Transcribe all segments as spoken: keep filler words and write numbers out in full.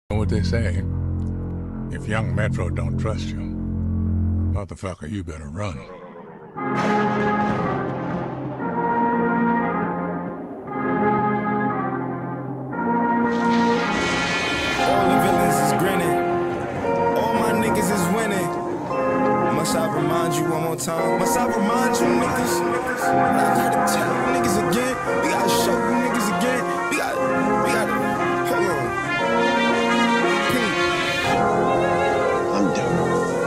know what they say? If young Metro don't trust you, motherfucker, you better run. All the villains is grinning. All my niggas is winning. Must I remind you one more time? Must I remind you niggas? I gotta tell you niggas again. We gotta show you niggas again. We gotta, we gotta, hold on. I'm done.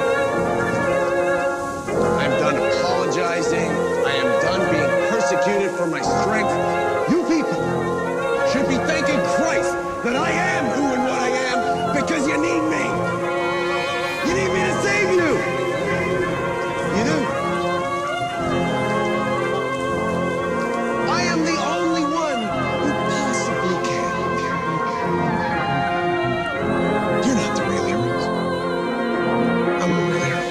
I'm done apologizing. I am done being persecuted for my strength. You people should be thanking Christ that I am who and what I am because you need me. You need me to save you. You do. I am the only one who possibly can. You're not the real heroes. I'm the real hero.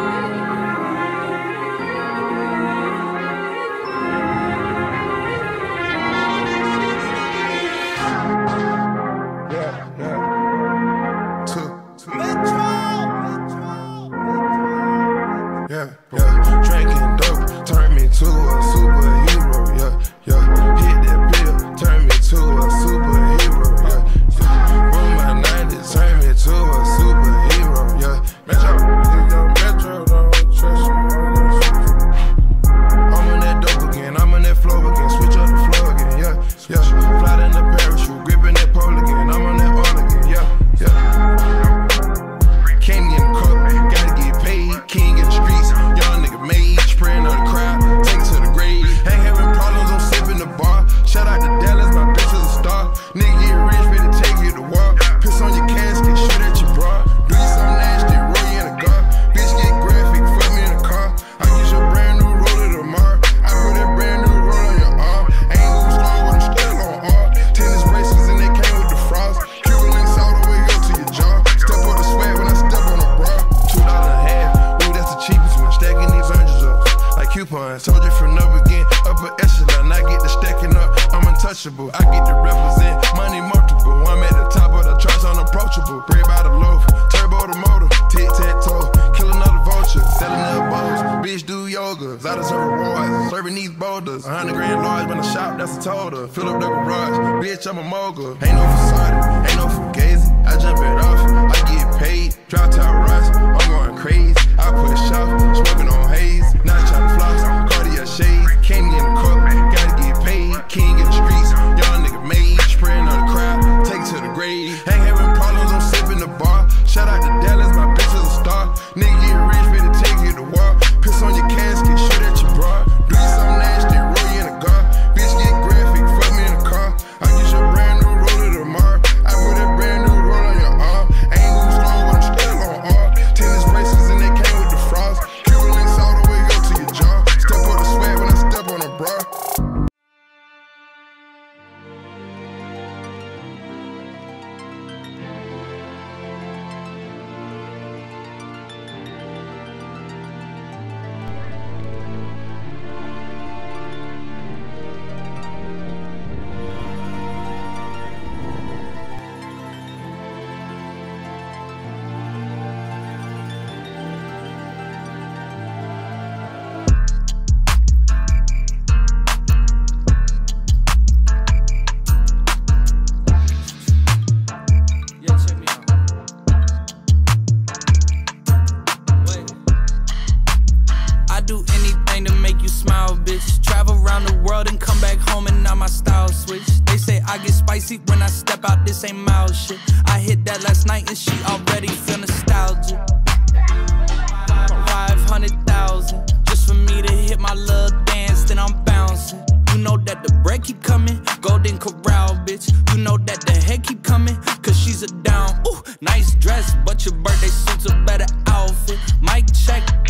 Yeah, yeah. Two, two. Metro! Yeah, yeah. Drinking dope turned me to a superhero. Yeah, yeah. Hit that pill, turned me to a superhero. Yeah. From my nineties, turned me to a superhero. Yeah. Metro, Metro, don't trust you. I'm on that dope again, I'm on that flow again. Switch up the flow again. Yeah, yeah. Fly in the parachute, gripping that pole again. I'm on that all again. Yeah, yeah. Candy in the cup, gotta get paid. King in the streets, young nigga made. Spraying on the crowd, take it to the grave. Ain't having problems, I'm sipping the bar. Shout out to Dallas, my bitch is a star. Nigga get rich, better take you to war. Piss on your casket, shoot at your bra. Do you something nasty, roll you in a car. Bitch get graphic, fuck me in a car. I get your brand new roller tomorrow. I put that brand new roll on your arm. Ain't moving slow, but I'm still on art. Tennis bracelets and they came with the frost. Cuban links all the way up to your jaw. Step on the swag when I step on the bra. Two dollars a half, ooh, that's the cheapest one. Stacking these oranges up like coupons. Told you from up again, upper echelon. I get the stacking up, I'm untouchable. I get to represent money multiple. I'm at the top of the charts, unapproachable. Bread by the loaf, turbo the motor, tic tac toe, kill another vulture, selling up bowls. Bitch do yoga, I deserve rewards, serving these boulders. A hundred grand large when I shop, that's a total. Fill up the garage, bitch, I'm a mogul. Ain't no facade, ain't no fugazi. I jump it off, I get paid. Drop top rush, I'm going crazy. I push off, smoking on haze. Not trying to floss, Cartier shades. Candy in the cup, gotta get paid. King in the streets, young nigga made. Spraying on the crowd, take it to the grave. Ain't having problems, I'm sipping the bar. Shout out to Dallas, my bitch is a star. Nigga get rich, better take you to war. Piss on your casket, shoot at your bra. Do you something nasty, roll you in a car. Bitch get graphic, fuck me in a car. I get your brand new roller tomorrow. I put that brand new roll on your arm. Ain't moving slow, but I'm still on art. Tennis bracelets and they came with the frost. Cuban links all the way up to your jaw. Step on the swag when I step on a bra. Yeah, check me out. Wait. I do anything to make you smile, bitch. Travel around the world and come back home and now my style switch. They say I get spicy when I step out, this ain't mild shit. I hit that last night and she already feel nostalgic. Five hundred thousand just for me to hit my little dance, then I'm bouncing. You know that the bread keep coming, Golden Corral, bitch. You know that the head keep coming, cause she's a down. Ooh, nice dress, but your birthday suit's a better outfit. Mic check,